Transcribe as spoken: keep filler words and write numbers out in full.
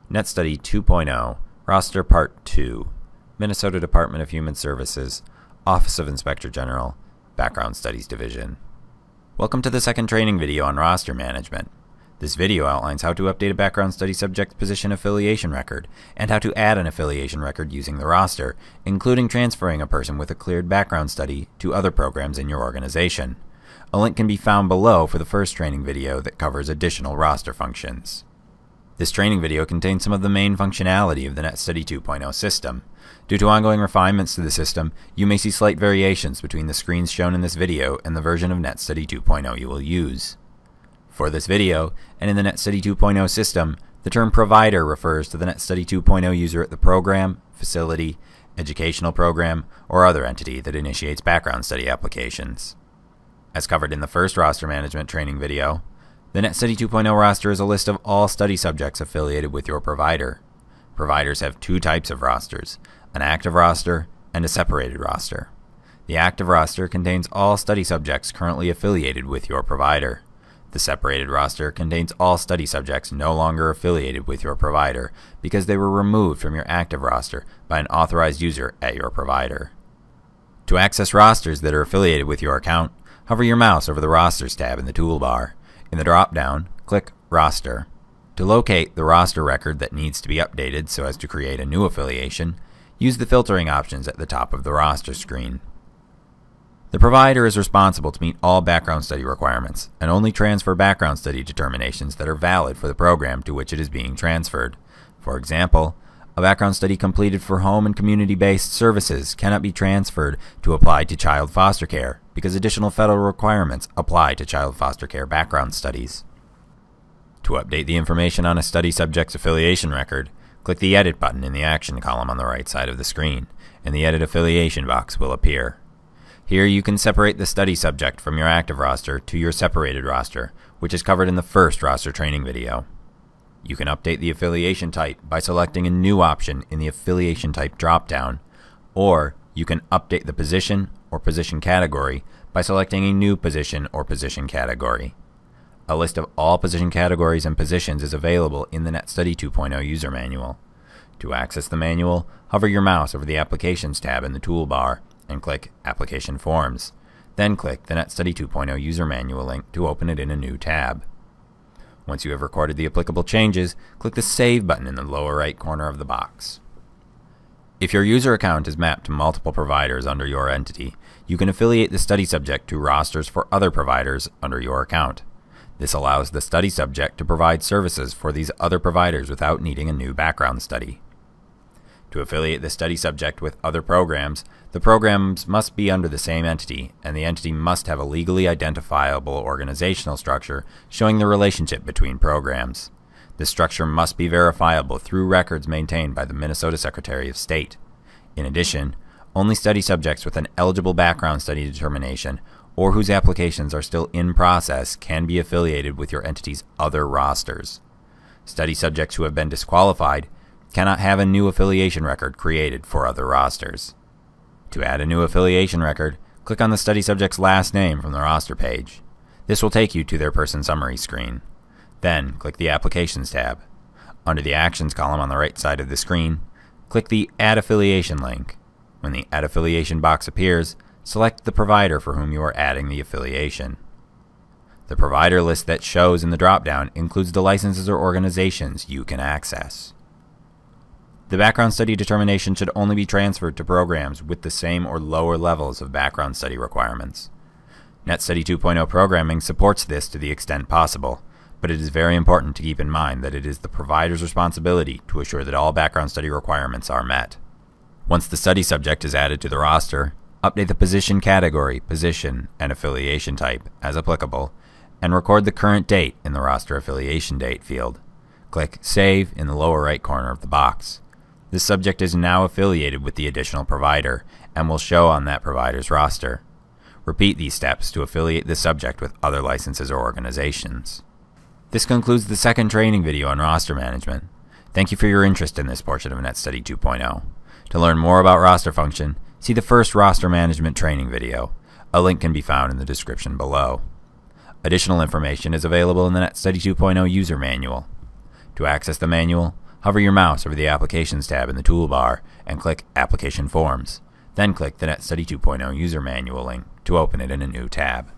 NETStudy two point oh, Roster Part two, Minnesota Department of Human Services, Office of Inspector General, Background Studies Division. Welcome to the second training video on roster management. This video outlines how to update a background study subject's position affiliation record and how to add an affiliation record using the roster, including transferring a person with a cleared background study to other programs in your organization. A link can be found below for the first training video that covers additional roster functions. This training video contains some of the main functionality of the NETStudy two point oh system. Due to ongoing refinements to the system, you may see slight variations between the screens shown in this video and the version of NETStudy two point oh you will use. For this video, and in the NETStudy two point oh system, the term provider refers to the NETStudy two point oh user at the program, facility, educational program, or other entity that initiates background study applications. As covered in the first roster management training video, the NETStudy two point oh roster is a list of all study subjects affiliated with your provider. Providers have two types of rosters, an active roster and a separated roster. The active roster contains all study subjects currently affiliated with your provider. The separated roster contains all study subjects no longer affiliated with your provider because they were removed from your active roster by an authorized user at your provider. To access rosters that are affiliated with your account, hover your mouse over the Rosters tab in the toolbar. In the drop-down, click Roster. To locate the roster record that needs to be updated so as to create a new affiliation, use the filtering options at the top of the roster screen. The provider is responsible to meet all background study requirements and only transfer background study determinations that are valid for the program to which it is being transferred. For example, a background study completed for home and community-based services cannot be transferred to apply to child foster care because additional federal requirements apply to child foster care background studies. To update the information on a study subject's affiliation record, click the Edit button in the Action column on the right side of the screen, and the Edit Affiliation box will appear. Here you can separate the study subject from your active roster to your separated roster, which is covered in the first roster training video. You can update the affiliation type by selecting a new option in the Affiliation Type drop-down, or you can update the position or position category by selecting a new position or position category. A list of all position categories and positions is available in the NETStudy two point oh user manual. To access the manual, hover your mouse over the Applications tab in the toolbar and click Application Forms. Then click the NETStudy two point oh user manual link to open it in a new tab. Once you have recorded the applicable changes, click the Save button in the lower right corner of the box. If your user account is mapped to multiple providers under your entity, you can affiliate the study subject to rosters for other providers under your account. This allows the study subject to provide services for these other providers without needing a new background study. To affiliate the study subject with other programs, the programs must be under the same entity, and the entity must have a legally identifiable organizational structure showing the relationship between programs. This structure must be verifiable through records maintained by the Minnesota Secretary of State. In addition, only study subjects with an eligible background study determination or whose applications are still in process can be affiliated with your entity's other rosters. Study subjects who have been disqualified cannot have a new affiliation record created for other rosters. To add a new affiliation record, click on the study subject's last name from the roster page. This will take you to their person summary screen. Then, click the Applications tab. Under the Actions column on the right side of the screen, click the Add Affiliation link. When the Add Affiliation box appears, select the provider for whom you are adding the affiliation. The provider list that shows in the drop-down includes the licenses or organizations you can access. The background study determination should only be transferred to programs with the same or lower levels of background study requirements. NETStudy two point oh programming supports this to the extent possible, but it is very important to keep in mind that it is the provider's responsibility to assure that all background study requirements are met. Once the study subject is added to the roster, update the position category, position, and affiliation type as applicable, and record the current date in the roster affiliation date field. Click Save in the lower right corner of the box. This subject is now affiliated with the additional provider and will show on that provider's roster. Repeat these steps to affiliate the subject with other licenses or organizations. This concludes the second training video on roster management. Thank you for your interest in this portion of NETStudy two point oh. To learn more about roster function, see the first roster management training video. A link can be found in the description below. Additional information is available in the NETStudy two point oh user manual. To access the manual, Hover your mouse over the Applications tab in the toolbar and click Application Forms. Then click the NETStudy two point oh User Manual link to open it in a new tab.